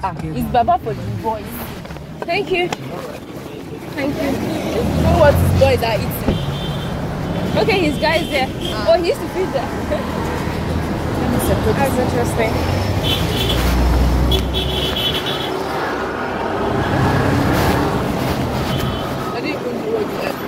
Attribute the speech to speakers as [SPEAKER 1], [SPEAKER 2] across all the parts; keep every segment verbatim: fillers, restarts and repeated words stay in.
[SPEAKER 1] Ah, it's Baba for the boys. Thank you. Thank you. You know what his boys are eating? Okay, his guy is there. Ah. Oh, he used to feed there. That's interesting. I didn't even know what you had.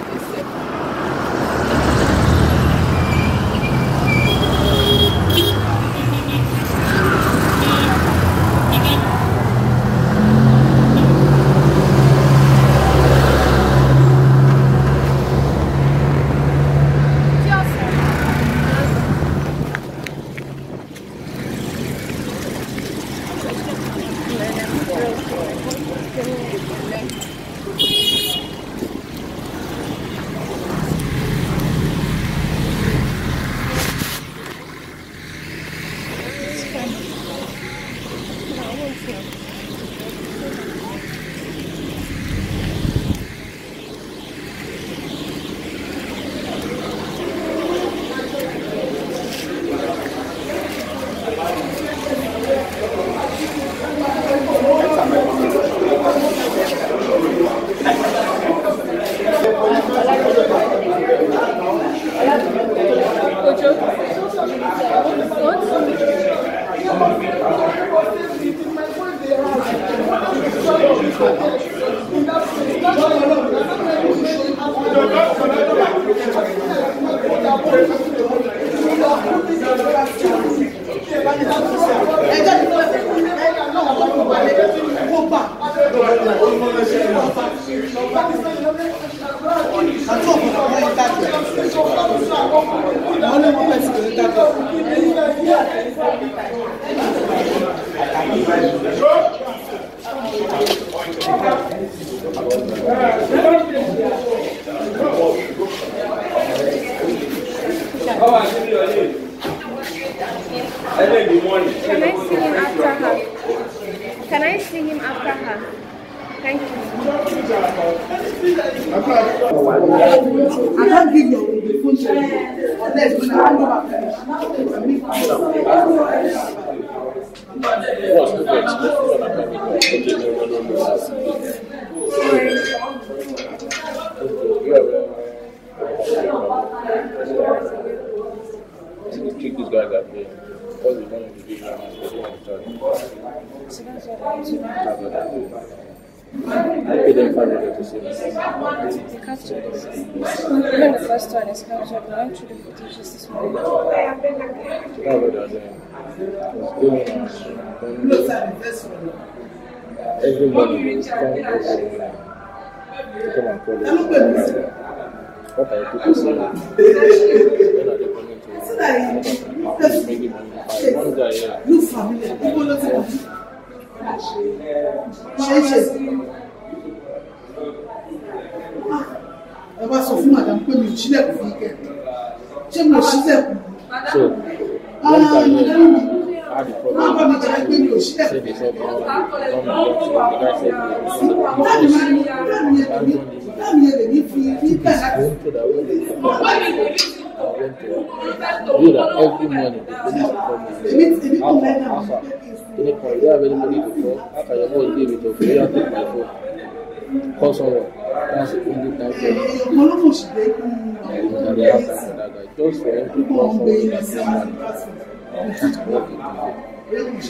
[SPEAKER 2] Everybody is coming to come and call it. What are you people saying? When are they coming to making money? One guy here. You family, people not ẹ bá sọ fún madam pé mi ò sílẹ̀ kò fi kẹ́ ṣé mo sílẹ̀ kù. So one guy here had the problem. Say they said come come so the guy said he took his phone to the way they come and went to do that every morning the police will come in. Alpha, Alpha, they call, do you have anybody to call? How can your boss give it to you? You have to take my phone. Call someone. That's the only time for him. And they have time for that guy. Just for him to call someone that same money. That's working. This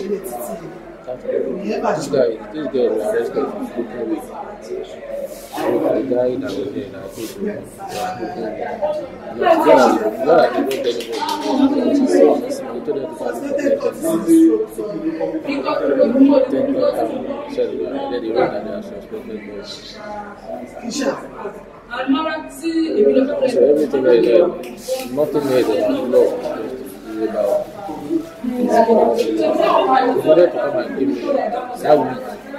[SPEAKER 2] guy, this guy was arrested for smoking weed. So the guy that was there, that was smoking weed. What I did not tell anybody, he told them to pass the then they wrote that they are suspected boys. So everything that is there, nothing there is about law, it's about he wanted to come and give me that week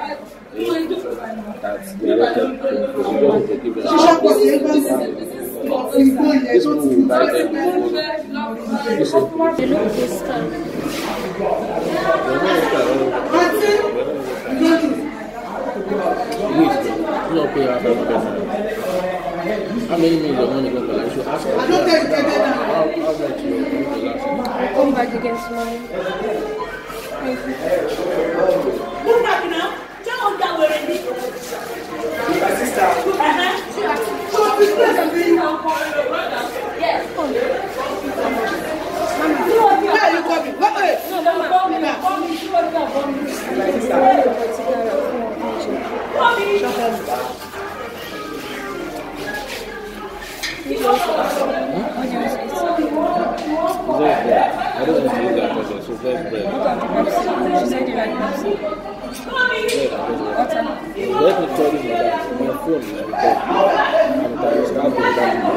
[SPEAKER 2] that they elected him for the government to give them this one will buy them this one they look this time you don't pay half of the how many million of money go for you should ask for how much you go
[SPEAKER 1] Come back against mine.
[SPEAKER 2] I don't want to use that person, so that's bread.
[SPEAKER 1] She said you like Pepsi.